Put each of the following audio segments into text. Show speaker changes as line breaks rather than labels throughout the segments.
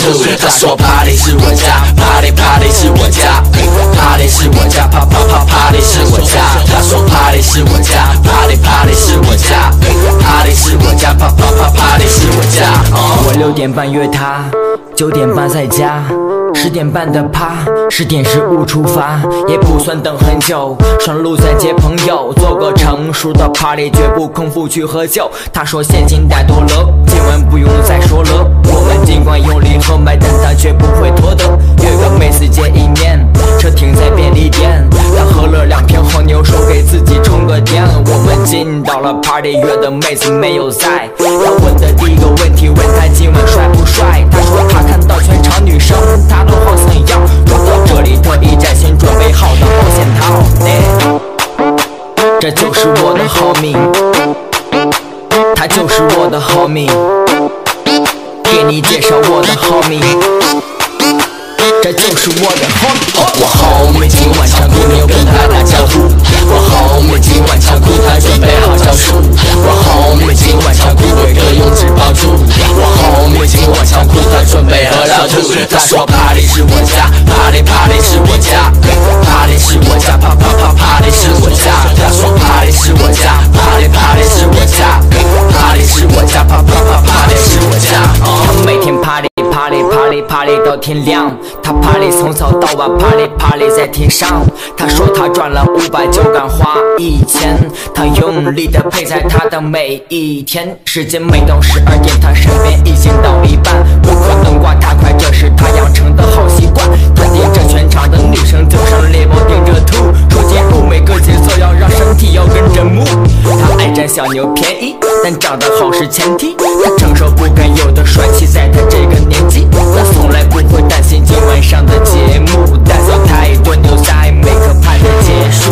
兔。他说 Party 是我家 ，Party Party 是我家 ，Party 是我家，Party 是我家。他说 Party 是我家 ，Party Party 是我家，Party 是我家，Party 是我家。
我6点半约他，9点半在家。10点半的趴，10点15出发，也不算等很久。上路再接朋友，做个成熟的 party， 绝不空腹去喝酒。他说现金带多了，今晚不用再说了。我们尽管用力喝麦，但他绝不会脱的。约个妹子见一面，车停在便利店。他喝了2瓶黄牛，说给自己充个电。我们进到了 party， 约的妹子没有在。他问的第一个问题，问他今晚帅不帅？他说他看到全场女生，他都好想要。说到这里，特意摘先准备好的保险套。这就是我的 homie， 他就是我的 homie， 给你介绍我的 homie， 这就是我的 homie。
我 homie 今晚唱哭，你又跟他打招呼。我 homie 今晚唱哭，他准备好招数。我 homie 今晚唱哭，贵哥用纸包住。我 homie 今晚唱哭，他准备喝到吐。他说 Party 是我家 ，Party Party 是我家 ，Party 是我家，Party 是我家。他说 Party 是我家 ，Party Party 是我家 ，Party 是我家，Party 是我家。
他每天 party 到天亮，他 party 从早到晚 party 在天上。他说他赚了500就敢花1000，他用力的配在他的每一天。时间每到12点，他身边已经到一半。不可能挂太快，这是他养成的好习惯。他盯着全场的女生，就像猎豹盯着兔，说进入每个节奏要让身体要跟着move。他爱占小牛便宜，但长得好是前提。他承受不敢有的帅气，在他这个年纪，他从来不会担心今晚上的节目，带走太多牛仔，每个派的结束。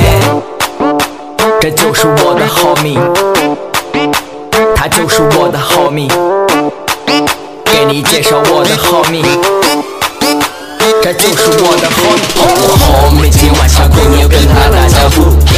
这就是我的 homie， 他就是我的 homie， 给你介绍我的 homie， 这就是我的 homie。
我 homie 今晚唱哭，你又跟他打招呼。